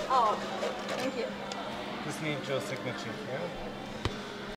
Oh, thank you. Just need your signature, yeah?